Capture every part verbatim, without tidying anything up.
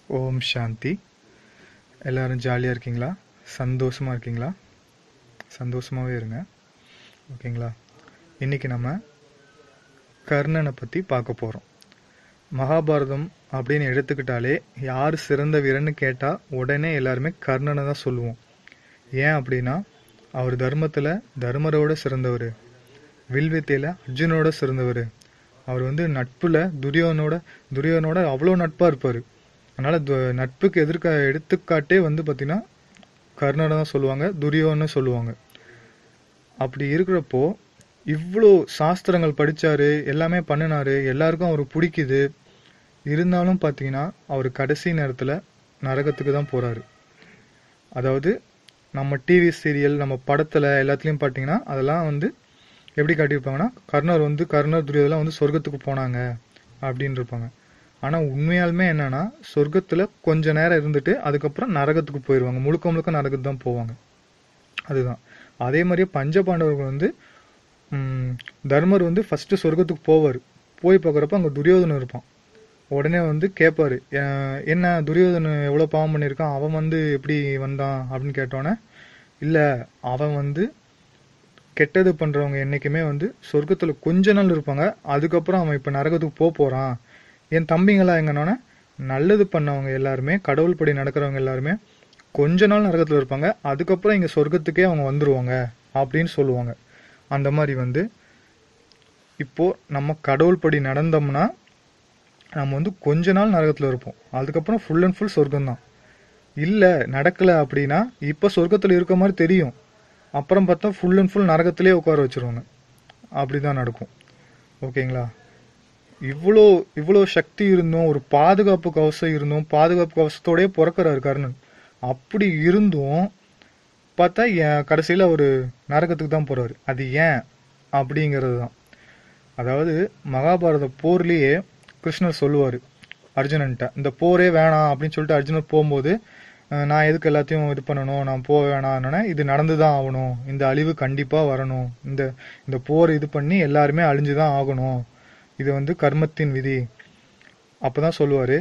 ஓம் சாந்தி. எல்லாரும் ஜாலியாக இருக்கீங்களா? சந்தோஷமாக இருக்கீங்களா? சந்தோஷமாகவே இருங்க. ஓகேங்களா? இன்றைக்கி நம்ம கர்ணனை பற்றி பார்க்க போகிறோம். மகாபாரதம் அப்படின்னு எடுத்துக்கிட்டாலே யார் சிறந்த வீரன்னு கேட்டால் உடனே எல்லாருமே கர்ணனை தான் சொல்லுவோம். ஏன் அப்படின்னா அவர் தர்மத்தில் தர்மரோட சிறந்தவர், வில்வித்தையில் அர்ஜுனோட சிறந்தவர், அவர் வந்து நட்பில் துரியோனோட துரியோனோட அவ்வளோ நட்பாக இருப்பார். அதனால் நட்புக்கு எதிர்க்க எடுத்துக்காட்டே வந்து பார்த்திங்கன்னா கர்ணனை தான் சொல்லுவாங்க, துரியோன்னு சொல்லுவாங்க. அப்படி இருக்கிறப்போ இவ்வளோ சாஸ்திரங்கள் படித்தார், எல்லாமே பண்ணினார், எல்லாருக்கும் அவர் பிடிக்குது. இருந்தாலும் பார்த்தீங்கன்னா அவர் கடைசி நேரத்தில் நரகத்துக்கு தான் போகிறாரு. அதாவது நம்ம டிவி சீரியல், நம்ம படத்தில் எல்லாத்துலேயும் பார்த்தீங்கன்னா அதெல்லாம் வந்து எப்படி காட்டியிருப்பாங்கன்னா கர்ணர் வந்து கர்ணர் துரியோதெல்லாம் வந்து சொர்க்கத்துக்கு போனாங்க அப்படின்னு இருப்பாங்க. ஆனால் உண்மையாலுமே என்னன்னா சொர்க்கத்தில் கொஞ்ச நேரம் இருந்துட்டு அதுக்கப்புறம் நரகத்துக்கு போயிடுவாங்க, முழுக்க முழுக்க நரகத்துக்கு தான் போவாங்க. அதுதான். அதே மாதிரியே பஞ்ச பாண்டவர்கள் வந்து தர்மர் வந்து ஃபஸ்ட்டு சொர்க்கத்துக்கு போவார். போய் பார்க்குறப்ப அங்கே துரியோதனன் இருப்பான். உடனே வந்து கேட்பார், என்ன துரியோதனன் எவ்வளோ பாவம் பண்ணியிருக்கான், அவன் வந்து எப்படி வந்தான் அப்படின்னு கேட்டோன்னே, இல்லை அவன் வந்து கெட்டது பண்ணுறவங்க என்றைக்குமே வந்து சொர்க்கத்தில் கொஞ்ச நாள் இருப்பாங்க, அதுக்கப்புறம் அவன் இப்போ நரகத்துக்கு போக போகிறான். என் தம்பிங்களா எங்கன்னொன்னே, நல்லது பண்ணவங்க எல்லாருமே, கடவுள் படி நடக்கிறவங்க எல்லாருமே கொஞ்ச நாள் நரகத்தில் இருப்பாங்க, அதுக்கப்புறம் இங்கே சொர்க்கத்துக்கே அவங்க வந்துடுவாங்க அப்படின்னு சொல்லுவாங்க. அந்த மாதிரி வந்து இப்போது நம்ம கடவுள் படி நடந்தோம்னா நம்ம வந்து கொஞ்ச நாள் நரகத்தில் இருப்போம், அதுக்கப்புறம் ஃபுல் அண்ட் ஃபுல் சொர்க்கம்தான். இல்லை நடக்கலை அப்படின்னா இப்போ சொர்க்கத்தில் இருக்க மாதிரி தெரியும், அப்புறம் பார்த்தா ஃபுல் அண்ட் ஃபுல் நரகத்திலே உட்கார வச்சுருவாங்க. அப்படி தான் நடக்கும். ஓகேங்களா? இவ்வளோ இவ்வளோ சக்தி இருந்தும், ஒரு பாதுகாப்பு கவசம் இருந்தும், பாதுகாப்பு கவசத்தோடய பிறக்கிறாரு கர்ணன். அப்படி இருந்தும் பார்த்தா கடைசியில் அவர் நரகத்துக்கு தான் போகிறாரு. அது ஏன் அப்படிங்கிறது தான். அதாவது மகாபாரத போர்லேயே கிருஷ்ணர் சொல்லுவார் அர்ஜுனன்ட்ட, இந்த போரே வேணாம் அப்படின்னு சொல்லிட்டு அர்ஜுனர் போகும்போது, நான் எதுக்கு எல்லாத்தையும் இது பண்ணணும், நான் போக வேணாம்னே, இது நடந்து தான் ஆகணும், இந்த அழிவு கண்டிப்பாக வரணும், இந்த இந்த போர் இது பண்ணி எல்லாருமே அழிஞ்சு தான் ஆகணும், இது வந்து கர்மத்தின் விதி. அப்போ தான் சொல்லுவார்.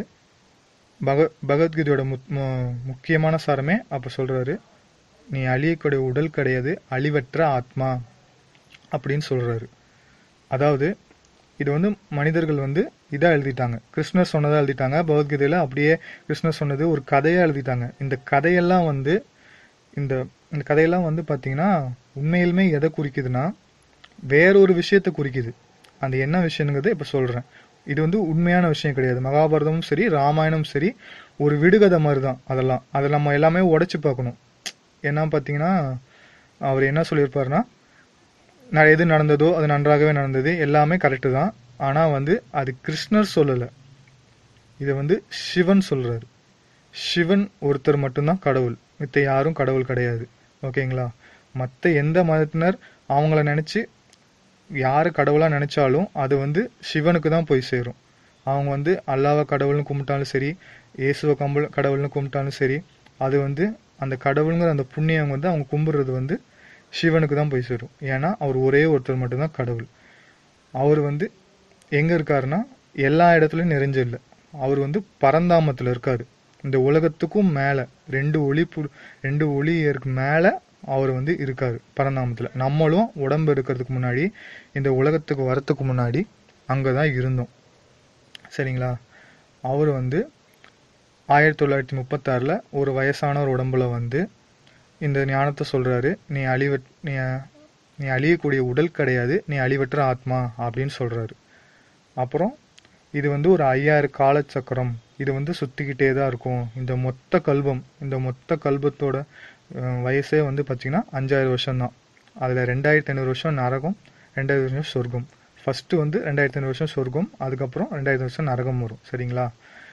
பக பகவத்கீதையோட முக் முக்கியமான சாரமே அப்போ சொல்கிறாரு, நீ அழியக்கூடிய உடல் கிடையாது, அழிவற்ற ஆத்மா அப்படின்னு சொல்கிறாரு. அதாவது இது வந்து மனிதர்கள் வந்து இதாக எழுதிட்டாங்க, கிருஷ்ணர் சொன்னதாக எழுதிட்டாங்க பகவத்கீதையில். அப்படியே கிருஷ்ணர் சொன்னது ஒரு கதையாக எழுதிட்டாங்க. இந்த கதையெல்லாம் வந்து இந்த இந்த கதையெல்லாம் வந்து பார்த்திங்கன்னா உண்மையிலுமே எதை குறிக்குதுன்னா வேறொரு விஷயத்தை குறிக்குது. அந்த என்ன விஷயங்கிறத இப்போ சொல்கிறேன். இது வந்து உண்மையான விஷயம் கிடையாது. மகாபாரதமும் சரி ராமாயணமும் சரி ஒரு விடுகதை மாதிரி தான். அதெல்லாம் அதை நம்ம எல்லாமே உடைச்சு பார்க்கணும். என்ன பார்த்தீங்கன்னா அவர் என்ன சொல்லியிருப்பாருன்னா, நான் எது நடந்ததோ அது நன்றாகவே நடந்தது, எல்லாமே கரெக்டு தான். ஆனால் வந்து அது கிருஷ்ணர் சொல்லலை, இதை வந்து சிவன் சொல்கிறாரு. சிவன் ஒருத்தர் மட்டும்தான் கடவுள், மித்த யாரும் கடவுள் கிடையாது. ஓகேங்களா? மற்ற எந்த மதத்தினர் அவங்கள நினச்சி யார் கடவுளாக நினச்சாலும் அது வந்து சிவனுக்கு தான் போய் சேரும். அவங்க வந்து அல்லாவை கடவுள்னு கும்பிட்டாலும் சரி, இயேசுவை கம்பு கடவுள்னு கும்பிட்டாலும் சரி, அது வந்து அந்த கடவுளுங்கிற அந்த புண்ணியம் வந்து அவங்க கும்பிட்றது வந்து சிவனுக்கு தான் போய் சேரும். ஏன்னா அவர் ஒரே ஒருத்தர் மட்டும்தான் கடவுள். அவர் வந்து எங்கே இருக்காருன்னா எல்லா இடத்துலையும் நிறைஞ்ச இல்லை, அவர் வந்து பரந்தாமத்தில் இருக்கார். இந்த உலகத்துக்கும் மேலே ரெண்டு ஒளி பு ரெண்டு ஒளியருக்கு மேலே அவர் வந்து இருக்கார் பரந்தாமத்தில். நம்மளும் உடம்பு இருக்கிறதுக்கு முன்னாடி, இந்த உலகத்துக்கு வரத்துக்கு முன்னாடி அங்கே தான் இருந்தோம். சரிங்களா? அவர் வந்து ஆயிரத்தி தொள்ளாயிரத்தி முப்பத்தாறில் ஒரு வயசான ஒரு உடம்புல வந்து இந்த ஞானத்தை சொல்கிறாரு. நீ அழிவ நீ நீ அழியக்கூடிய உடல் கிடையாது, நீ அழிவற்ற ஆத்மா அப்படின்னு சொல்கிறாரு. அப்புறம் இது வந்து ஒரு ஐயாயிரம் காலச்சக்கரம், இது வந்து சுற்றிக்கிட்டே தான் இருக்கும். இந்த மொத்த கல்பம், இந்த மொத்த கல்பத்தோட வயசே வந்து பார்த்திங்கன்னா அஞ்சாயிரம் வருஷம்தான். அதில் ரெண்டாயிரத்தி ஐநூறு வருஷம் நரகம், ரெண்டாயிரத்தி வருஷம் சொர்க்கம். ஃபஸ்ட்டு வந்து ரெண்டாயிரத்தி ஐநூறு வருஷம் சொர்க்கம், அதுக்கப்புறம் ரெண்டாயிரத்தி வருஷம் நரகம் வரும். சரிங்களா?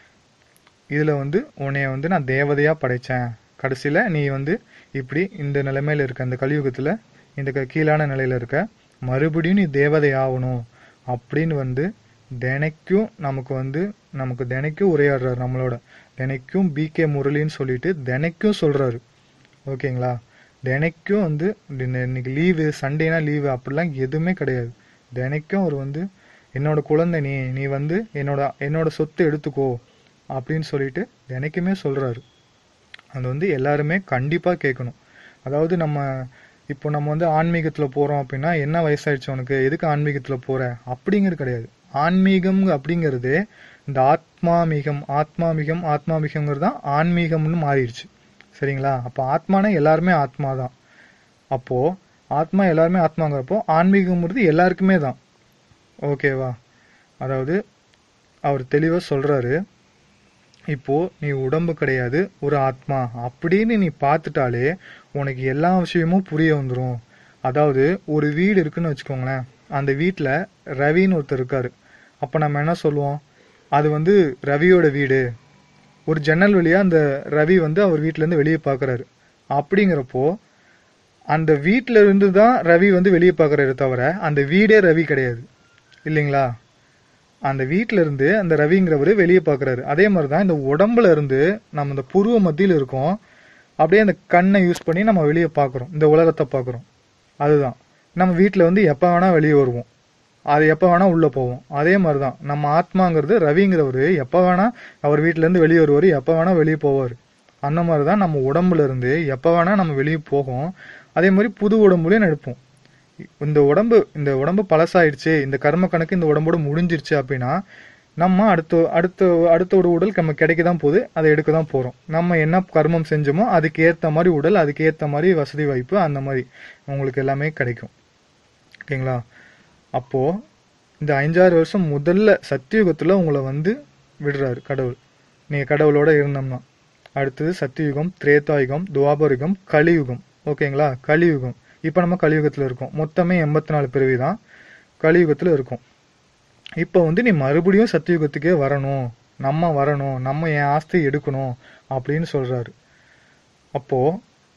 இதில் வந்து உன்னைய வந்து நான் தேவதையாக படைத்தேன், கடைசியில் நீ வந்து இப்படி இந்த நிலைமையில் இருக்க, இந்த கலியுகத்தில் இந்த கீழான நிலையில் இருக்க, மறுபடியும் நீ தேவதை ஆகணும் அப்படின்னு வந்து தினைக்கும் நமக்கு வந்து நமக்கு தினைக்கும் உரையாடுறாரு. நம்மளோட தினைக்கும் பிகே முரளின்னு சொல்லிட்டு தினைக்கும் சொல்கிறாரு. ஓகேங்களா? தினைக்கும் வந்து இன்னைக்கு லீவு, சண்டேனா லீவு அப்படிலாம் எதுவுமே கிடையாது. தினைக்கும் அவர் வந்து என்னோட குழந்தை, நீ நீ வந்து என்னோட என்னோட சொத்தை எடுத்துக்கோ அப்படின்னு சொல்லிட்டு தினைக்குமே சொல்கிறாரு. அது வந்து எல்லாருமே கண்டிப்பாக கேட்கணும். அதாவது நம்ம இப்போ நம்ம வந்து ஆன்மீகத்தில் போகிறோம் அப்படின்னா, என்ன வயசாயிடுச்சு உனக்கு, எதுக்கு ஆன்மீகத்தில் போகிற அப்படிங்கிறது கிடையாது. ஆன்மீகம் அப்படிங்கிறது இந்த ஆத்மாமிகம் ஆத்மாமிகம் ஆத்மாமிகங்கிறது தான் ஆன்மீகம்னு மாறிடுச்சு. சரிங்களா? அப்போ ஆத்மானா எல்லாருமே ஆத்மா தான். அப்போது ஆத்மா எல்லாருமே ஆத்மாங்கிறப்போ ஆன்மீகம்ங்கிறது எல்லாருக்குமே தான். ஓகேவா? அதாவது அவர் தெளிவாக சொல்கிறாரு, இப்போது நீ உடம்பு கிடையாது, ஒரு ஆத்மா அப்படின்னு நீ பார்த்துட்டாலே உனக்கு எல்லா விஷயமும் புரிய வந்துடும். அதாவது ஒரு வீடு இருக்குன்னு வச்சுக்கோங்களேன், அந்த வீட்டில் ரவின்னு ஒருத்தர் இருக்கார். அப்போ நம்ம என்ன சொல்லுவோம், அது வந்து ரவியோட வீடு. ஒரு ஜன்னல் வழியாக அந்த ரவி வந்து அவர் வீட்டிலேருந்து வெளியே பார்க்குறாரு. அப்படிங்கிறப்போ அந்த வீட்டில் இருந்து தான் ரவி வந்து வெளியே பார்க்குறாரு தவிர அந்த வீடே ரவி கிடையாது, இல்லைங்களா? அந்த வீட்டில இருந்து அந்த ரவிங்கிறவர் வெளியே பார்க்குறாரு. அதே மாதிரி தான் இந்த உடம்புல இருந்து நம்ம இந்த புருவ மத்தியில் இருக்கோம், அப்படியே அந்த கண்ணை யூஸ் பண்ணி நம்ம வெளியே பார்க்குறோம், இந்த உலகத்தை பார்க்குறோம். அதுதான் நம்ம வீட்டில் வந்து எப்போ வேணால் வெளியே வருவோம், அது எப்போ வேணால் உள்ளே போவோம். அதே மாதிரி தான் நம்ம ஆத்மாங்கிறது ரவிங்கிறவர் எப்போ வேணால் அவர் வீட்டிலேருந்து வெளியே வருவார், எப்போ வேணால் வெளியே போவார். அந்த மாதிரி தான் நம்ம உடம்புல இருந்து எப்போ வேணால் நம்ம வெளியே போகும். அதே மாதிரி புது உடம்புலையும் எடுப்போம். இந்த உடம்பு இந்த உடம்பு பழசாயிடுச்சு, இந்த கர்ம கணக்கு இந்த உடம்போட முடிஞ்சிருச்சு அப்படின்னா நம்ம அடுத்த அடுத்த அடுத்த ஒரு உடல் நம்ம கிடைக்க தான் போகுது, அதை எடுக்க தான் போகிறோம். நம்ம என்ன கர்மம் செஞ்சோமோ அதுக்கு ஏற்ற மாதிரி உடல், அதுக்கு ஏற்ற மாதிரி வசதி வாய்ப்பு, அந்த மாதிரி உங்களுக்கு எல்லாமே கிடைக்கும். ஓகேங்களா? அப்போது இந்த அஞ்சாறு வருஷம் முதல்ல சத்தியுகத்தில் உங்களை வந்து விடுறாரு கடவுள், நீங்கள் கடவுளோட இருந்தோம்னா. அடுத்தது சத்தியுகம், திரேதாயுகம், துவாபரயுகம், கலியுகம். ஓகேங்களா? கலியுகம். இப்போ நம்ம கலியுகத்தில் இருக்கோம். மொத்தமே எண்பத்தி நாலு பிறவி தான் கலியுகத்தில் இருக்கும். இப்போ வந்து நீ மறுபடியும் சத்தியுகத்துக்கே வரணும், நம்ம வரணும், நம்ம என் ஆஸ்தி எடுக்கணும் அப்படின்னு சொல்கிறாரு. அப்போது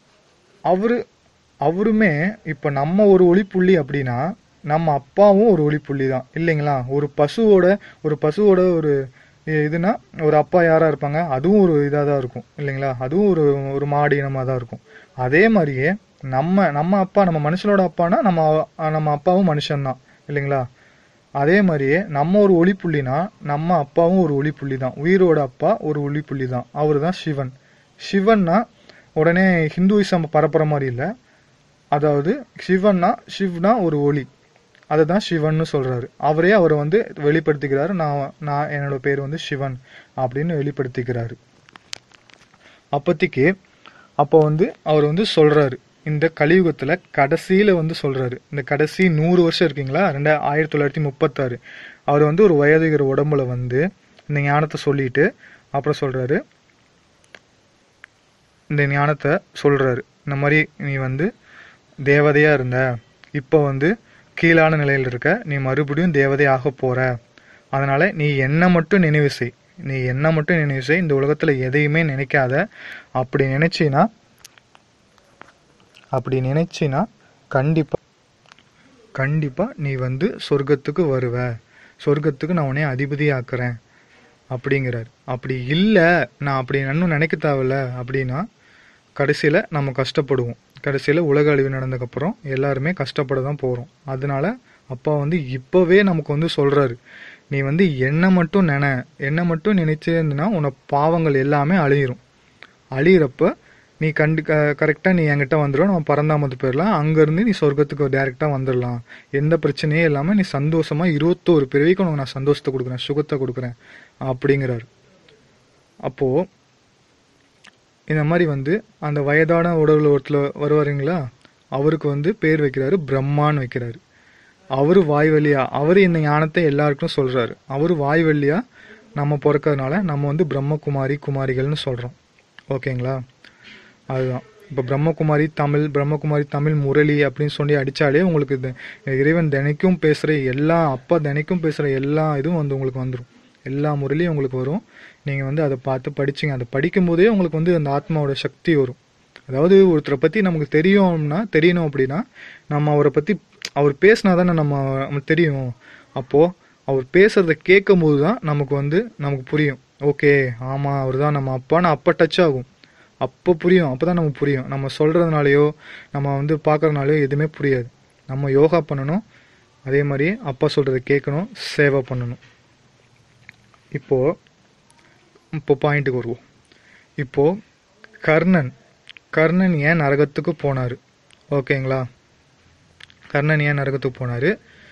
அவரு அவருமே இப்போ நம்ம ஒரு ஒளிப்புள்ளி அப்படின்னா நம்ம அப்பாவும் ஒரு ஒளிப்புள்ளி தான், இல்லைங்களா? ஒரு பசுவோட ஒரு பசுவோட ஒரு இதுனா ஒரு அப்பா யாராக இருப்பாங்க, அதுவும் ஒரு இதாக தான் இருக்கும், இல்லைங்களா? அதுவும் ஒரு ஒரு மாடு இனமாக தான் இருக்கும். அதே மாதிரியே நம்ம நம்ம அப்பா, நம்ம மனுஷனோட அப்பானா நம்ம நம்ம அப்பாவும் மனுஷன்தான், இல்லைங்களா? அதே மாதிரியே நம்ம ஒரு ஒளிப்புள்ளினா நம்ம அப்பாவும் ஒரு ஒளிப்புள்ளி தான், உயிரோட அப்பா ஒரு ஒளிப்புள்ளி தான், அவர் தான் சிவன். சிவன்னா உடனே ஹிந்துயிசம் பரப்புற மாதிரி இல்லை. அதாவது சிவன்னா சிவ்னா ஒரு ஒளி, அதை தான் சிவன்னு சொல்கிறாரு. அவரே அவரை வந்து வெளிப்படுத்திக்கிறாரு, நான் நான் என்னோட பேர் வந்து சிவன் அப்படின்னு வெளிப்படுத்திக்கிறாரு. அப்போதைக்கு அப்போ வந்து அவர் வந்து சொல்கிறாரு, இந்த கலியுகத்தில் கடைசியில் வந்து சொல்கிறாரு, இந்த கடைசி நூறு வருஷம் இருக்கீங்களா, ரெண்டா ஆயிரத்தி தொள்ளாயிரத்தி முப்பத்தாறு அவர் வந்து ஒரு வயதுகிற உடம்புல வந்து இந்த ஞானத்தை சொல்லிட்டு அப்புறம் சொல்கிறாரு, இந்த ஞானத்தை சொல்கிறாரு, இந்த மாதிரி நீ வந்து தேவதையாக இருந்த, இப்போ வந்து கீழான நிலையில் இருக்க, நீ மறுபடியும் தேவதை ஆக போகிற, அதனால் நீ என்ன மட்டும் நினைவு செய், நீ என்ன மட்டும் நினைவு செய், இந்த உலகத்தில் எதையுமே நினைக்காத. அப்படி நினைச்சினா அப்படி நினைச்சினா கண்டிப்பாக கண்டிப்பாக நீ வந்து சொர்க்கத்துக்கு வருவ, சொர்க்கத்துக்கு நான் உன்னை அதிபதி ஆக்குறேன் அப்படிங்கிறார். அப்படி இல்லை, நான் அப்படி இன்னும் நினைக்க தேவையில்ல அப்படின்னா கடைசியில் நம்ம கஷ்டப்படுவோம். கடைசியில் உலக அழிவு நடந்ததுக்கப்புறம் எல்லாருமே கஷ்டப்பட தான் போகிறோம். அதனால அப்பா வந்து இப்போவே நமக்கு வந்து சொல்கிறாரு, நீ வந்து என்ன மட்டும் நினை, என்ன மட்டும் நினைச்சே இருந்தனா உன்னை பாவங்கள் எல்லாமே அழியிரும். அழியிறப்ப நீ கண்டு க கரெக்டாக நீ என்கிட்ட வந்துடும், நம்ம பரந்தாமத்து போயிடலாம், அங்கேருந்து நீ சொர்க்கத்துக்கு டேரெக்டாக வந்துடலாம், எந்த பிரச்சனையும் இல்லாமல் நீ சந்தோஷமாக இருபத்தோரு பிறவிக்கு உனக்கு நான் சந்தோஷத்தை கொடுக்குறேன், சுகத்தை கொடுக்குறேன் அப்படிங்கிறாரு. அப்போது இந்த மாதிரி வந்து அந்த வயதான உடல் ஒருத்தர் வருவாருங்களா, அவருக்கு வந்து பேர் வைக்கிறாரு, பிரம்மான்னு வைக்கிறாரு. அவர் வாய் வழியா அவர் இந்த ஞானத்தை எல்லாருக்கும் சொல்கிறாரு. அவர் வாய் வழியா நம்ம பிறக்கிறதுனால நம்ம வந்து பிரம்மகுமாரி குமாரிகள்னு சொல்கிறோம். ஓகேங்களா? அதுதான் இப்போ பிரம்மகுமாரி தமிழ், பிரம்மகுமாரி தமிழ் முரளி அப்படின்னு சொல்லி அடித்தாலே உங்களுக்கு இந்த இறைவன் தினைக்கும் பேசுகிற எல்லா, அப்பா தினைக்கும் பேசுகிற எல்லா இதுவும் வந்து உங்களுக்கு வந்துடும், எல்லா முரளியும் உங்களுக்கு வரும். நீங்கள் வந்து அதை பார்த்து படிச்சிங்க, அதை படிக்கும்போதே உங்களுக்கு வந்து அந்த ஆத்மாவோட சக்தி வரும். அதாவது ஒருத்தரை பற்றி நமக்கு தெரியும்னா தெரியணும் அப்படின்னா நம்ம அவரை பற்றி அவர் பேசினா தானே நம்ம நமக்கு தெரியும். அப்போது அவர் பேசுகிறத கேட்கும் போது தான் நமக்கு வந்து நமக்கு புரியும், ஓகே ஆமாம் அவர் தான் நம்ம அப்பான்னு அப்போ டச் ஆகும், அப்போ புரியும். அப்போ தான் நமக்கு புரியும். நம்ம சொல்கிறதுனாலையோ நம்ம வந்து பார்க்குறதுனாலையோ எதுவுமே புரியாது. நம்ம யோகா பண்ணணும், அதே மாதிரி அப்பா சொல்கிறத கேட்கணும், சேவை பண்ணணும். இப்போது இப்போ பாயிண்ட்டுக்கு வருவோம். இப்போது கர்ணன் கர்ணன் ஏன் நரகத்துக்கு போனார்? ஓகேங்களா, கர்ணன் ஏன் நரகத்துக்கு போனார்?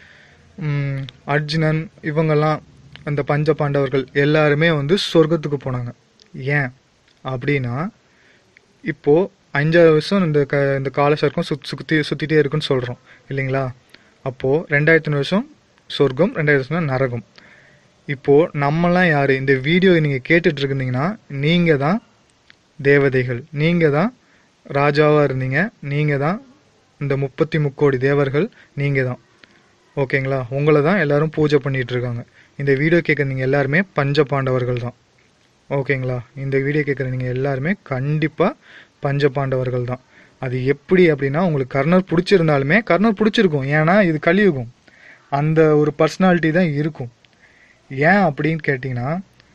அர்ஜுனன் இவங்கெல்லாம் அந்த பஞ்ச பாண்டவர்கள் எல்லாருமே வந்து சொர்க்கத்துக்கு போனாங்க. ஏன் அப்படின்னா, இப்போது அஞ்சாவது வருஷம் இந்த க இந்த கால சர்க்கம் சுத் சுற்றி சுற்றிட்டே இருக்குன்னு சொல்கிறோம் இல்லைங்களா? அப்போது ரெண்டாயிரத்தி வருஷம் சொர்க்கம், ரெண்டாயிரத்தி வருஷம் நரகம். இப்போது நம்மலாம் யார்? இந்த வீடியோ நீங்கள் கேட்டுட்டு இருந்தீங்கன்னா நீங்கள் தான் தேவதைகள், நீங்கள் தான் ராஜாவாக இருந்தீங்க, நீங்கள் தான் இந்த முப்பத்தி முக்கோடி தேவர்கள், நீங்கள் தான். ஓகேங்களா, உங்களை தான் எல்லாரும் பூஜை பண்ணிகிட்டு இருக்காங்க. இந்த வீடியோ கேட்குற நீங்கள் எல்லாருமே பஞ்ச பாண்டவர்கள் தான். ஓகேங்களா, இந்த வீடியோ கேட்குற நீங்கள் எல்லாருமே கண்டிப்பாக பஞ்ச பாண்டவர்கள் தான். அது எப்படி அப்படின்னா, உங்களுக்கு கர்ணர் பிடிச்சிருந்தாலுமே, கர்ணர் பிடிச்சிருக்கும், ஏன்னா இது கலியுகம், அந்த ஒரு பர்சனாலிட்டி தான் இருக்கும். ஏன் அப்படின்னு கேட்டிங்கன்னா,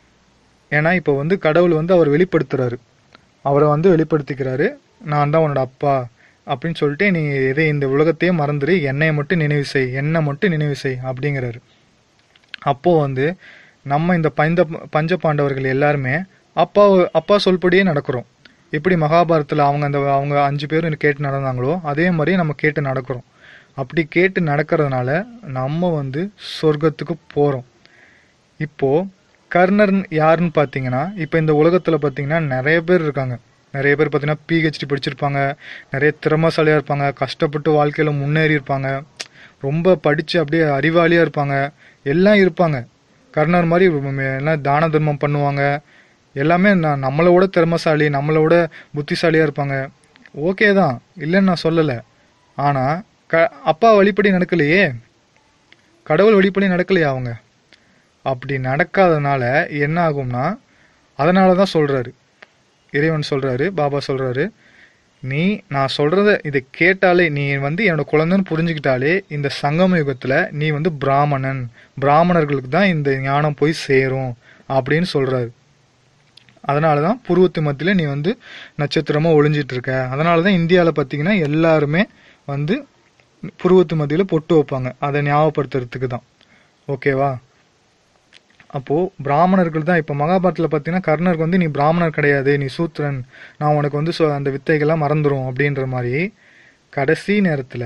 ஏன்னா இப்போ வந்து கடவுள் வந்து அவர் வெளிப்படுத்துகிறாரு, அவரை வந்து வெளிப்படுத்திக்கிறாரு, நான் தான் உன்னோட அப்பா அப்படின்னு சொல்லிட்டு, நீ எதை இந்த உலகத்தையே மறந்துடு, என்னை மட்டும் நினைவு செய், என்னை மட்டும் நினைவு செய் அப்படிங்கிறாரு. அப்போது வந்து நம்ம இந்த பஞ்ச பஞ்ச பாண்டவர்கள் எல்லாருமே அப்பா அப்பா சொல்படியே நடக்கிறோம். எப்படி மகாபாரத்தில் அவங்க அந்த அவங்க அஞ்சு பேரும் கேட்டு நடந்தாங்களோ அதே மாதிரி நம்ம கேட்டு நடக்கிறோம். அப்படி கேட்டு நடக்கிறதுனால நம்ம வந்து சொர்க்கத்துக்கு போகிறோம். இப்போது கர்ணர் யாருன்னு பார்த்தீங்கன்னா, இப்போ இந்த உலகத்தில் பார்த்தீங்கன்னா நிறைய பேர் இருக்காங்க. நிறைய பேர் பார்த்தீங்கன்னா பிஹெச்டி படிச்சிருப்பாங்க, நிறைய திறமைசாலியாக இருப்பாங்க, கஷ்டப்பட்டு வாழ்க்கையில் முன்னேறி இருப்பாங்க, ரொம்ப படித்து அப்படியே அறிவாளியாக இருப்பாங்க, எல்லாம் இருப்பாங்க. கர்ணர் மாதிரி எல்லாம் தான தர்மம் பண்ணுவாங்க, எல்லாமே நான் நம்மளோட திறமைசாலி, நம்மளோட புத்திசாலியாக இருப்பாங்க. ஓகே தான், இல்லைன்னு நான் சொல்லலை. ஆனால் க அப்பா வழிப்படி நடக்கலையே, கடவுள் வழிப்படி நடக்கலையே அவங்க. அப்படி நடக்காதனால என்ன ஆகும்னா, அதனால தான் சொல்கிறாரு இறைவன், சொல்கிறாரு பாபா சொல்கிறாரு, நீ நான் சொல்கிறத இதை கேட்டாலே, நீ வந்து என்னோட குழந்தைன்னு புரிஞ்சுக்கிட்டாலே இந்த சங்கம யுகத்தில் நீ வந்து பிராமணன், பிராமணர்களுக்கு தான் இந்த ஞானம் போய் சேரும் அப்படின்னு சொல்கிறாரு. அதனால தான் புருவத்து மத்தியில் நீ வந்து நட்சத்திரமாக ஒளிஞ்சிட்டு இருக்க. அதனால தான் இந்தியாவில் பார்த்தீங்கன்னா எல்லாருமே வந்து புருவத்து மத்தியில் பொட்டு வைப்பாங்க, அதை ஞாபகப்படுத்துறதுக்கு தான். ஓகேவா? அப்போது பிராமணர்கள் தான். இப்போ மகாபாரத்தில் பார்த்தீங்கன்னா கர்ணருக்கு வந்து நீ பிராமணர் கிடையாது, நீ சூத்திரன், நான் உனக்கு வந்து அந்த வித்தைகள்லாம் மறந்துடும் அப்படின்ற மாதிரி கடைசி நேரத்தில்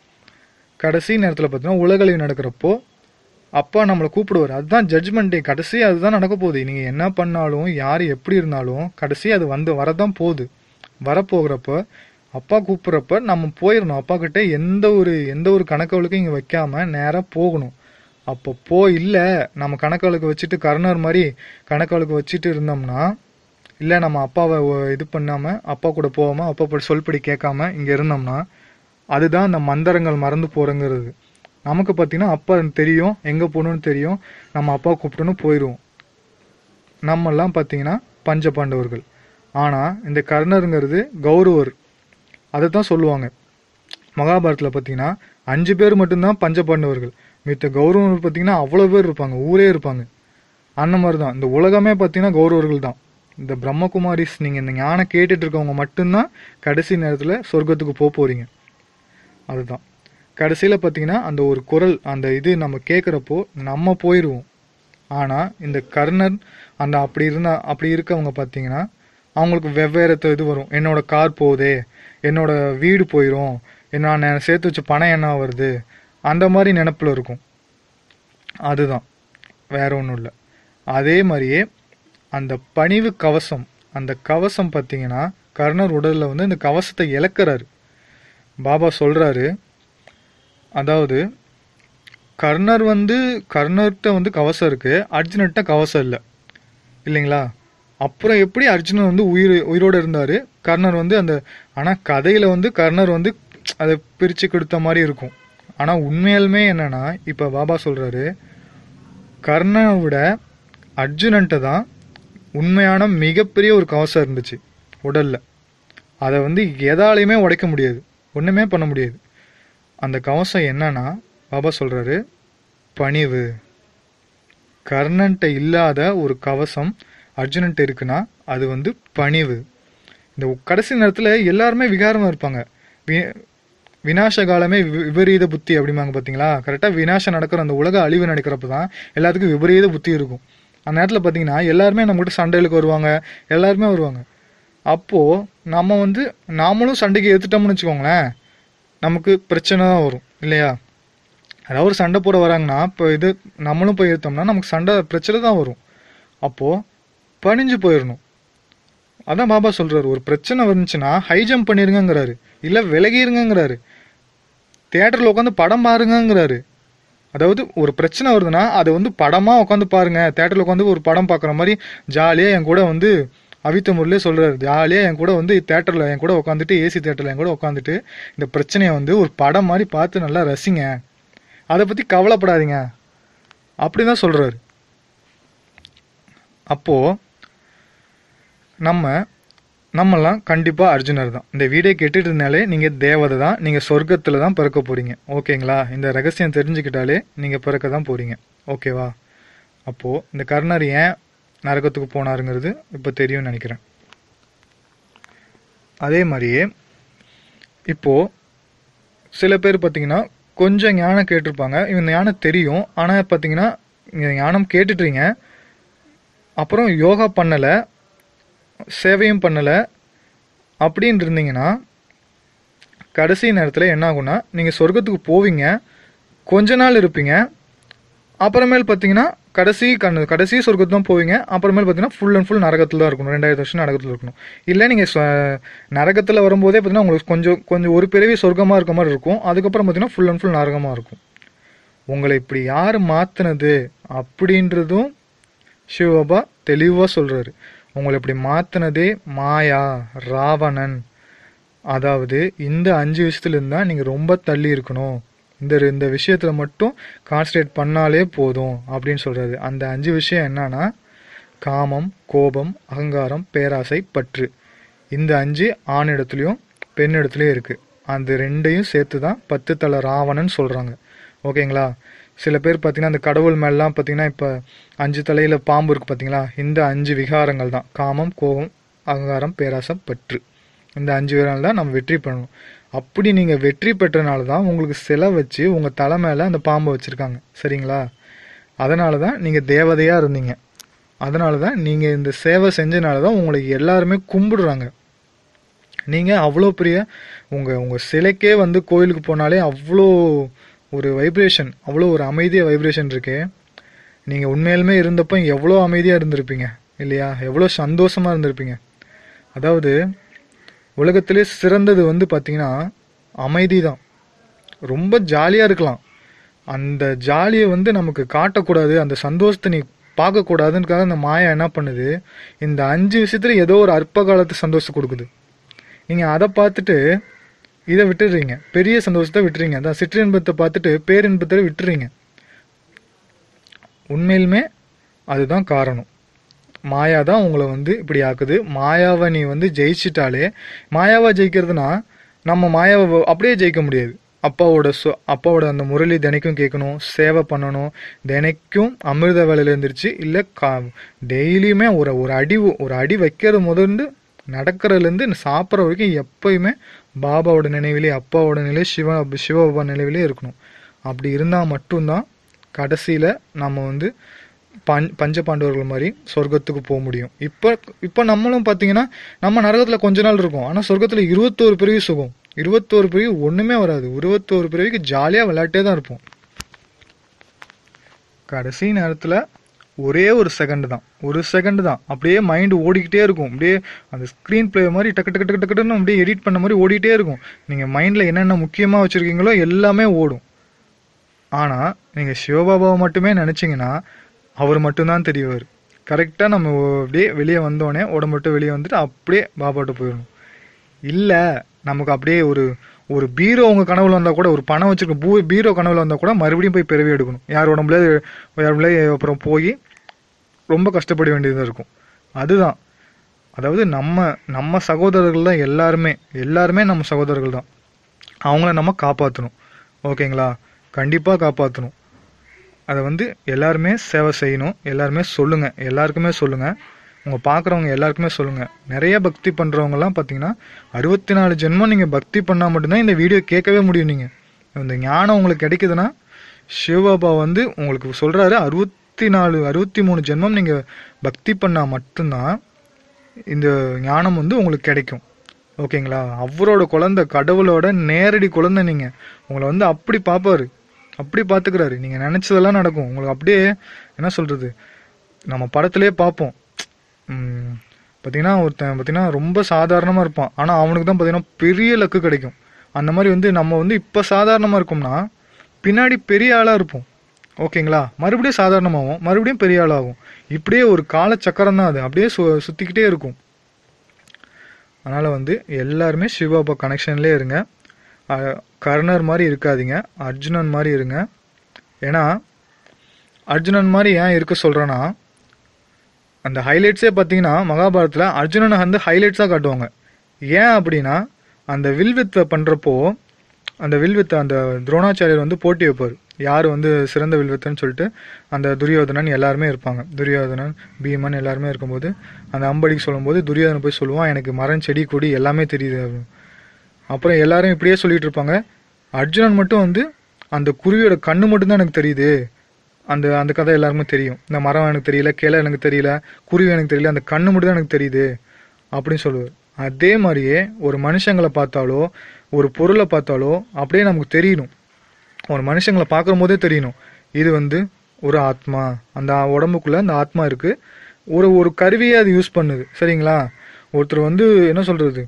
கடைசி நேரத்தில் பார்த்தீங்கன்னா உலகளவு நடக்கிறப்போ அப்பா நம்மளை கூப்பிடுவார். அதுதான் ஜட்ஜ்மெண்ட் டே, கடைசி அதுதான் நடக்க போகுது. நீங்கள் என்ன பண்ணாலும் யார் எப்படி இருந்தாலும் கடைசி அது வந்து வரதான் போகுது. வரப்போகிறப்ப அப்பா கூப்பிட்றப்ப நம்ம போயிடணும். அப்பா கிட்டே எந்த ஒரு எந்த ஒரு கணக்குகளுக்கும் இங்கே வைக்காமல் நேராக போகணும். அப்போ போ இல்லை நம்ம கணக்குகளுக்கு வச்சுட்டு கர்ணர் மாதிரி கணக்குகளுக்கு வச்சுட்டு இருந்தோம்னா, இல்லை நம்ம அப்பாவை இது பண்ணாமல் அப்பா கூட போகாமல் அப்பா சொல்படி கேட்காம இங்கே இருந்தோம்னா, அதுதான் அந்த மந்திரங்கள் மறந்து போகிறங்கிறது. நமக்கு பார்த்தீங்கன்னா அப்பா தெரியும், எங்கே போகணுன்னு தெரியும், நம்ம அப்பா கூப்பிட்டுன்னு போயிடுவோம். நம்மெல்லாம் பார்த்தீங்கன்னா பஞ்ச பாண்டவர்கள். ஆனால் இந்த கர்ணருங்கிறது கௌரவர், அதை தான் சொல்லுவாங்க. மகாபாரத்தில் பார்த்தீங்கன்னா அஞ்சு பேர் மட்டும்தான் பஞ்ச பாண்டவர்கள், மித்த கௌரவர்கள் பார்த்தீங்கன்னா அவ்வளோ பேர் இருப்பாங்க, ஊரே இருப்பாங்க. அந்த மாதிரி தான் இந்த உலகமே பார்த்தீங்கன்னா கௌரவர்கள் தான். இந்த பிரம்மகுமாரிஸ், நீங்கள் இந்த ஞானம் கேட்டுட்டு இருக்கவங்க மட்டும்தான் கடைசி நேரத்தில் சொர்க்கத்துக்கு போக போகிறீங்க. அதுதான் கடைசியில் பார்த்தீங்கன்னா அந்த ஒரு குரல், அந்த இது நம்ம கேட்குறப்போ நம்ம போயிடுவோம். ஆனால் இந்த கர்ணன் அந்த அப்படி இருந்தால் அப்படி இருக்கவங்க பார்த்தீங்கன்னா அவங்களுக்கு வெவ்வேறு இது வரும். என்னோட கார் போகுதே, என்னோட வீடு போயிடும், நான் சேர்த்து வச்ச பணம் என்ன வருது, அந்த மாதிரி நினப்பில் இருக்கும். அதுதான், வேற ஒன்றும் இல்லை. அதே மாதிரியே அந்த பணிவு கவசம், அந்த கவசம் பார்த்தீங்கன்னா கர்ணர் உடலில் வந்து இந்த கவசத்தை இழக்கிறாரு. பாபா சொல்கிறாரு, அதாவது கர்ணர் வந்து கர்ணர்கிட்ட வந்து கவசம் இருக்குது, அர்ஜுனர்கிட்ட கவசம் இல்லை இல்லைங்களா? அப்புறம் எப்படி அர்ஜுனன் வந்து உயிர் உயிரோடு இருந்தார், கர்ணர் வந்து அந்த, ஆனால் கதையில் வந்து கர்ணர் வந்து அதை பிரித்து கொடுத்த மாதிரி இருக்கும். ஆனால் உண்மையாலுமே என்னன்னா, இப்போ பாபா சொல்கிறாரு, கர்ணனை விட அர்ஜுனன்ட்ட தான் உண்மையான மிகப்பெரிய ஒரு கவசம் இருந்துச்சு உடலில். அதை வந்து எதாலையுமே உடைக்க முடியாது, ஒன்றுமே பண்ண முடியாது. அந்த கவசம் என்னன்னா, பாபா சொல்கிறாரு, பணிவு. கர்ணன்ட்ட இல்லாத ஒரு கவசம் அர்ஜுனன்ட்ட இருக்குன்னா அது வந்து பணிவு. இந்த கடைசி நேரத்தில் எல்லாருமே விகாரமாக இருப்பாங்க. வி விநாச காலமே விபரீத புத்தி அப்படிம்பாங்க பார்த்தீங்களா? கரெக்டாக விநாசம் நடக்கிற அந்த உலக அழிவு நடக்கிறப்ப தான் எல்லாத்துக்கும் விபரீத புத்தி இருக்கும். அந்த நேரத்தில் பார்த்தீங்கன்னா எல்லாருமே நம்மகிட்ட சண்டைகளுக்கு வருவாங்க, எல்லாருமே வருவாங்க. அப்போது நம்ம வந்து நாமளும் சண்டைக்கு எடுத்துட்டோம்னு வச்சுக்கோங்களேன், நமக்கு பிரச்சனை தான் வரும் இல்லையா? அதாவது ஒரு சண்டை போட வராங்கன்னா இப்போ இது நம்மளும் போய் எடுத்தோம்னா நமக்கு சண்டை பிரச்சனை தான் வரும். அப்போது பணிஞ்சு போயிடணும். அதான் பாபா சொல்கிறாரு, ஒரு பிரச்சனை வந்துச்சுன்னா ஹை ஜம்ப் பண்ணிருங்கிறாரு, இல்லை விலகிருங்கிறாரு, தியேட்டரில் உட்காந்து படம் பாருங்கிறாரு. அதாவது ஒரு பிரச்சனை வருதுன்னா அதை வந்து படமாக உட்காந்து பாருங்க, தியேட்டரில் உட்காந்து ஒரு படம் பார்க்குற மாதிரி ஜாலியாக என் கூட வந்து அவித்த முறையிலே சொல்கிறாரு, ஜாலியாக என் கூட வந்து தியேட்டரில் என் கூட உட்காந்துட்டு ஏசி தியேட்டரில் என் கூட உட்காந்துட்டு இந்த பிரச்சனையை வந்து ஒரு படம் மாதிரி பார்த்து நல்லா ரசிங்க, அதை பற்றி கவலைப்படாதீங்க அப்படி தான் சொல்கிறாரு. அப்போது நம்ம நம்மெல்லாம் கண்டிப்பாக அர்ஜுனர் தான். இந்த வீடியோ கேட்டுட்டு இருந்தாலே நீங்கள் தேவதை தான், நீங்கள் சொர்க்கத்தில் தான் பிறக்க போகிறீங்க. ஓகேங்களா? இந்த ரகசியம் தெரிஞ்சுக்கிட்டாலே நீங்கள் பிறக்க தான் போகிறீங்க. ஓகேவா? அப்போது இந்த கர்ணர் ஏன் நரகத்துக்கு போனாருங்கிறது இப்போ தெரியும்னு நினைக்கிறேன். அதே மாதிரியே இப்போது சில பேர் பார்த்தீங்கன்னா கொஞ்சம் ஞானம் கேட்டிருப்பாங்க, இவங்க ஞானம் தெரியும், ஆனால் பார்த்தீங்கன்னா நீங்கள் ஞானம் கேட்டுட்றீங்க, அப்புறம் யோகா பண்ணலை, சேவையும் பண்ணலை அப்படின்னு இருந்தீங்கன்னா கடைசி நேரத்தில் என்ன ஆகும்னா நீங்கள் சொர்க்கத்துக்கு போவீங்க, கொஞ்ச நாள் இருப்பீங்க, அப்புறமேல் பார்த்தீங்கன்னா கடைசி கண்ணு கடைசி சொர்க்கத்து தான் போவீங்க, அப்புறமேல் பார்த்தீங்கன்னா ஃபுல் அண்ட் ஃபுல் நரகத்தில் தான் இருக்கணும், ரெண்டாயிரத்து வருஷம் நரகத்தில் இருக்கணும். இல்லை நீங்கள் நரகத்தில் வரும்போதே பார்த்தீங்கன்னா உங்களுக்கு கொஞ்சம் கொஞ்சம் ஒரு பிறவி சொர்க்கமாக இருக்க மாதிரி இருக்கும், அதுக்கப்புறம் பார்த்தீங்கன்னா ஃபுல் அண்ட் ஃபுல் நரகமாக இருக்கும். உங்களை இப்படி யார் மாற்றினது அப்படின்றதும் சிவபாபா தெளிவாக சொல்கிறாரு. உங்களை இப்படி மாற்றினதே மாயா, ராவணன். அதாவது இந்த அஞ்சு விஷயத்துலேருந்து தான் நீங்கள் ரொம்ப தள்ளி இருக்கணும், இந்த இந்த விஷயத்தில் மட்டும் கான்சன்ட்ரேட் பண்ணாலே போதும் அப்படின்னு சொல்கிறாரு. அந்த அஞ்சு விஷயம் என்னன்னா காமம், கோபம், அகங்காரம், பேராசை, பற்று. இந்த அஞ்சு ஆண் இடத்துலையும் பெண் இடத்துலையும் இருக்குது. அந்த ரெண்டையும் சேர்த்து தான் பத்து தலை ராவணன் சொல்கிறாங்க. ஓகேங்களா? சில பேர் பார்த்தீங்கன்னா அந்த கடவுள் மேலாம் பார்த்தீங்கன்னா இப்போ அஞ்சு தலையில் பாம்பு இருக்குது பார்த்தீங்களா, இந்த அஞ்சு விகாரங்கள் தான் காமம், கோபம், அகங்காரம், பேராசம், பற்று. இந்த அஞ்சு விகாரங்கள் தான் நம்ம வெற்றி பண்ணணும். அப்படி நீங்கள் வெற்றி பெற்றனால தான் உங்களுக்கு சிலை வச்சு உங்கள் தலை மேலே அந்த பாம்பை வச்சுருக்காங்க. சரிங்களா? அதனால தான் நீங்கள் தேவதையாக இருந்தீங்க, அதனால தான் நீங்கள் இந்த சேவை செஞ்சனால தான் உங்களுக்கு எல்லாருமே கும்பிடுறாங்க. நீங்கள் அவ்வளோ பெரிய உங்கள் உங்கள் சிலைக்கே வந்து கோயிலுக்கு போனாலே அவ்வளோ ஒரு வைப்ரேஷன், அவ்வளோ ஒரு அமைதியாக வைப்ரேஷன் இருக்கு. நீங்கள் உண்மையிலுமே இருந்தப்போ எவ்வளோ அமைதியாக இருந்திருப்பீங்க இல்லையா? எவ்வளோ சந்தோஷமாக இருந்திருப்பீங்க. அதாவது உலகத்திலே சிறந்தது வந்து பார்த்தீங்கன்னா அமைதி தான். ரொம்ப ஜாலியாக இருக்கலாம், அந்த ஜாலியை வந்து நமக்கு காட்டக்கூடாது, அந்த சந்தோஷத்தை நீ பார்க்கக்கூடாதுன்றக்காக அந்த மாயா என்ன பண்ணுது, இந்த அஞ்சு விஷயத்துல ஏதோ ஒரு அற்ப காலத்து சந்தோஷம் கொடுக்குது. நீங்கள் அதை பார்த்துட்டு இதை விட்டுடுறீங்க, பெரிய சந்தோஷத்தை விட்டுறீங்க, அதான் சிற்றின்பத்தை பார்த்துட்டு பேரின்பத்தை விட்டுறீங்க. உண்மையிலுமே அதுதான் காரணம். மாயா தான் உங்களை வந்து இப்படி ஆக்குது. மாயாவை நீ வந்து ஜெயிச்சிட்டாலே, மாயாவை ஜெயிக்கிறதுனா நம்ம மாயாவை அப்படியே ஜெயிக்க முடியாது. அப்பாவோட சொ அப்பாவோட அந்த முரளி தினைக்கும் கேட்கணும், சேவை பண்ணணும், தினைக்கும் அமிர்த வேலையில் இருந்துருச்சு இல்லை கா டெய்லியுமே ஒரு ஒரு அடி ஒரு அடி வைக்கிறது முதல்ந்து நடக்கிறதுலேருந்து சாப்பிட்ற வரைக்கும் எப்பயுமே பாபாவோட நினைவிலே, அப்பாவோட நிலை, சிவ சிவபாபா நினைவிலே இருக்கணும். அப்படி இருந்தால் மட்டும்தான் கடைசியில் நம்ம வந்து பஞ் பஞ்ச பாண்டவர்கள் மாதிரி சொர்க்கத்துக்கு போக முடியும். இப்போ இப்போ நம்மளும் பார்த்தீங்கன்னா நம்ம நரகத்தில் கொஞ்ச நாள் இருக்கும், ஆனால் சொர்க்கத்தில் இருபத்தோரு பிறவி சுகம், இருபத்தோரு பிறவி ஒன்றுமே வராது, இருபத்தோரு பிறவிக்கு ஜாலியாக விளையாட்டே தான் இருப்போம். கடைசி நேரத்தில் ஒரே ஒரு செகண்ட் தான், ஒரு செகண்ட் தான் அப்படியே மைண்டு ஓடிக்கிட்டே இருக்கும். அப்படியே அந்த ஸ்க்ரீன் பிளே மாதிரி டக்கு டக்கு டக்கு டக்குன்னு அப்படியே எடிட் பண்ண மாதிரி ஓடிக்கிட்டே இருக்கும். நீங்கள் மைண்டில் என்னென்ன முக்கியமாக வச்சுருக்கீங்களோ எல்லாமே ஓடும். ஆனால் நீங்கள் சிவபாபாவை மட்டுமே நினச்சிங்கன்னா அவர் மட்டும்தான் தெரியவார். கரெக்டாக நம்ம அப்படியே வெளியே வந்தோடனே உடம்பு விட்டு வெளியே வந்துட்டு அப்படியே பாபாட்ட போயிடணும். இல்லை நமக்கு அப்படியே ஒரு ஒரு பீரோ உங்கள் கனவுல வந்தால் கூட, ஒரு பணம் வச்சுருக்க பூ பீரோ கனவுல வந்தால் கூட மறுபடியும் போய் பிறவி எடுக்கணும், யார் உடம்புல யார் உடம்புல அப்புறம் போய் ரொம்ப கஷ்டப்பட வேண்டியதாக இருக்கும். அதுதான் அதாவது நம்ம நம்ம சகோதரர்கள் தான் எல்லாருமே, எல்லாருமே நம்ம சகோதரர்கள் தான். அவங்கள நம்ம காப்பாற்றணும். ஓகேங்களா? கண்டிப்பாக காப்பாற்றணும். அதை வந்து எல்லாருமே சேவை செய்யணும். எல்லாருமே சொல்லுங்கள், எல்லாருக்குமே சொல்லுங்கள், உங்கள் பார்க்குறவங்க எல்லாருக்குமே சொல்லுங்கள். நிறைய பக்தி பண்ணுறவங்கலாம் பார்த்தீங்கன்னா அறுபத்தி நாலு ஜென்மம் நீங்கள் பக்தி பண்ணால் மட்டும்தான் இந்த வீடியோ கேட்கவே முடியும். நீங்கள் இந்த ஞானம் உங்களுக்கு கிடைக்குதுன்னா சிவபாபா வந்து உங்களுக்கு சொல்கிறாரு, அறுபத்தி அறுபத்தி நாலு அறுபத்தி மூணு ஜென்மம் நீங்கள் பக்தி பண்ணால் மட்டும்தான் இந்த ஞானம் வந்து உங்களுக்கு கிடைக்கும். ஓகேங்களா? அவரோட குழந்தை, கடவுளோட நேரடி குழந்தை நீங்கள். உங்களை வந்து அப்படி பார்ப்பாரு, அப்படி பார்த்துக்கிறாரு. நீங்கள் நினச்சதெல்லாம் நடக்கும். உங்களுக்கு அப்படியே என்ன சொல்கிறது, நம்ம படத்துலேயே பார்ப்போம். பார்த்தீங்கன்னா ஒருத்தன் பார்த்தீங்கன்னா ரொம்ப சாதாரணமாக இருப்பான், ஆனால் அவனுக்கு தான் பார்த்தீங்கன்னா பெரிய லக்கு கிடைக்கும். அந்த மாதிரி வந்து நம்ம வந்து இப்போ சாதாரணமாக இருக்கோம்னா பின்னாடி பெரிய ஆளாக இருப்போம். ஓகேங்களா? மறுபடியும் சாதாரணமாகவும் மறுபடியும் பெரிய ஆளாகும். இப்படியே ஒரு கால சக்கரம் தான் அது, அப்படியே சு சுற்றிக்கிட்டே இருக்கும். அதனால் வந்து எல்லாருமே சிவபாபா கனெக்ஷன்லேயே இருங்க. கர்ணர் மாதிரி இருக்காதீங்க, அர்ஜுனன் மாதிரி இருங்க. ஏன்னா அர்ஜுனன் மாதிரி ஏன் இருக்க சொல்கிறேன்னா, அந்த ஹைலைட்ஸே பார்த்தீங்கன்னா மகாபாரதத்தில் அர்ஜுனனை வந்து ஹைலைட்ஸாக காட்டுவாங்க. ஏன் அப்படின்னா, அந்த வில்வித்தை பண்ணுறப்போ அந்த வில்வித்தை அந்த துரோணாச்சாரியர் வந்து போட்டி வைப்பார், யார் வந்து சிறந்த வில்வித்தன்னு சொல்லிட்டு. அந்த துரியோதனன் எல்லாருமே இருப்பாங்க, துரியோதனன் பீமன் எல்லாருமே இருக்கும்போது அந்த அம்படிக்கு சொல்லும்போது துரியோதனன் போய் சொல்லுவான், எனக்கு மரம் செடி கொடி எல்லாமே தெரியுது அப்படின்னு. அப்புறம் எல்லாரும் இப்படியே சொல்லிட்டு இருப்பாங்க. அர்ஜுனன் மட்டும் வந்து அந்த குருவியோட கண்ணு மட்டும்தான் எனக்கு தெரியுது, அந்த அந்த கதை எல்லாருமே தெரியும். இந்த மரம் எனக்கு தெரியல, கிளை எனக்கு தெரியல, குருவி எனக்கு தெரியல, அந்த கண்ணு மட்டும் தான் எனக்கு தெரியுது அப்படின்னு சொல்லுவார். அதே மாதிரியே ஒரு மனுஷங்களை பார்த்தாலோ ஒரு பொருளை பார்த்தாலோ அப்படியே நமக்கு தெரியணும். ஒரு மனுஷங்களை பார்க்குற போதே தெரியணும், இது வந்து ஒரு ஆத்மா, அந்த உடம்புக்குள்ளே அந்த ஆத்மா இருக்குது, ஒரு ஒரு கருவியை அது யூஸ் பண்ணுது. சரிங்களா? ஒருத்தர் வந்து என்ன சொல்கிறது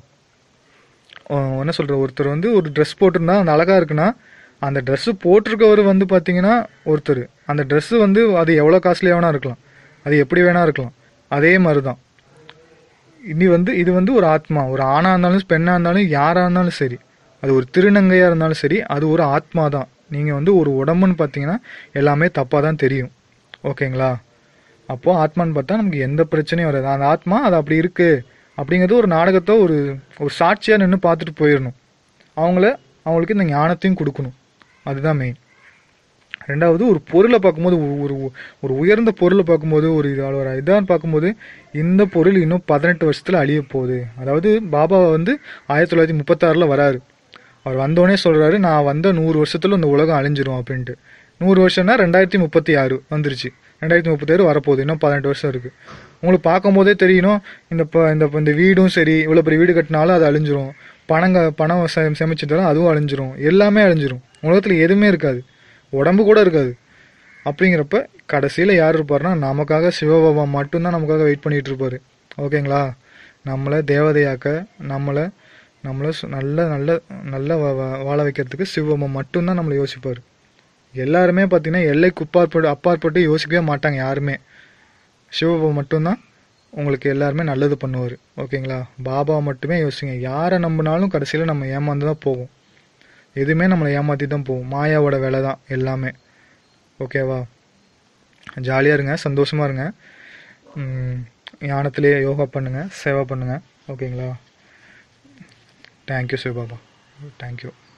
என்ன சொல்கிறது ஒருத்தர் வந்து ஒரு ட்ரெஸ் போட்டிருந்தா அந்த அழகாக இருக்குன்னா, அந்த ட்ரெஸ்ஸு போட்டிருக்கவர் வந்து பார்த்தீங்கன்னா ஒருத்தர், அந்த ட்ரெஸ்ஸு வந்து அது எவ்வளோ காஸ்ட்லியாக வேணா இருக்கலாம், அது எப்படி வேணா இருக்கலாம். அதே மாதிரி தான் இனி வந்து இது வந்து ஒரு ஆத்மா, ஒரு ஆணாக இருந்தாலும் பெண்ணாக இருந்தாலும் யாராக இருந்தாலும் சரி, அது ஒரு திருநங்கையாக இருந்தாலும் சரி, அது ஒரு ஆத்மா தான். நீங்கள் வந்து ஒரு உடம்புன்னு பார்த்தீங்கன்னா எல்லாமே தப்பாக தான் தெரியும். ஓகேங்களா? அப்போது ஆத்மான்னு பார்த்தா நமக்கு எந்த பிரச்சனையும் வராது. அந்த ஆத்மா அது அப்படி இருக்குது அப்படிங்கிறது ஒரு நாடகத்தை ஒரு ஒரு சாட்சியாக நின்று பார்த்துட்டு போயிடணும். அவங்கள அவங்களுக்கு இந்த ஞானத்தையும் கொடுக்கணும், அதுதான் மெயின். ரெண்டாவது, ஒரு பொருளை பார்க்கும்போது, ஒரு ஒரு உயர்ந்த பொருளை பார்க்கும்போது, ஒரு ஒரு இதான்னு பார்க்கும்போது, இந்த பொருள் இன்னும் பதினெட்டு வருஷத்தில் அழிய போகுது. அதாவது பாபா வந்து ஆயிரத்தி தொள்ளாயிரத்தி முப்பத்தாறில் வராரு. அவர் வந்தோடனே சொல்கிறாரு, நான் வந்த நூறு வருஷத்தில் இந்த உலகம் அழிஞ்சிரும் அப்படின்ட்டு. நூறு வருஷம்னா ரெண்டாயிரத்தி முப்பத்தி ஆறு வந்துருச்சு, ரெண்டாயிரத்தி முப்பத்தி ஆறு வரப்போகுது, இன்னும் பதினெட்டு வருஷம் இருக்குது. உங்களுக்கு பார்க்கும்போதே தெரியணும், இந்த இந்த இந்த வீடும் சரி, இவ்வளோ பெரிய வீடு கட்டினாலும் அது அழிஞ்சிரும், பணங்க பணம் சேமிச்சுட்டாலும் அதுவும் அழிஞ்சிரும், எல்லாமே அழிஞ்சிரும். உலகத்தில் எதுவுமே இருக்காது, உடம்பு கூட இருக்காது. அப்படிங்கிறப்ப கடைசியில் யார் இருப்பார்னா, நமக்காக சிவபாபா மட்டும்தான் நமக்காக வெயிட் பண்ணிகிட்டு இருப்பார். ஓகேங்களா? நம்மளை தேவதையாக்க, நம்மளை நம்மளை நல்ல நல்ல நல்ல வாழ வைக்கிறதுக்கு சிவபாபா மட்டும்தான் நம்மளை யோசிப்பார். எல்லாருமே பார்த்தீங்கன்னா எல்லைக்கு அப்பாற்பட்டு அப்பாற்பட்டு யோசிக்கவே மாட்டாங்க யாருமே. சிவபாபா மட்டும்தான் உங்களுக்கு எல்லாருமே நல்லது பண்ணுவார். ஓகேங்களா? பாபா மட்டுமே யோசிங்க. யாரை நம்பினாலும் கடைசியில் நம்ம ஏமாந்து தான் போகும், எதுவுமே நம்மளை ஏமாற்றி தான் போகும். மாயாவோட வேலை தான் எல்லாமே. ஓகேவா? ஜாலியாக இருங்க, சந்தோஷமாக இருங்க, ஞானத்திலே யோகா பண்ணுங்கள், சேவை பண்ணுங்கள். ஓகேங்களா? Thank you Shivbaba, thank you.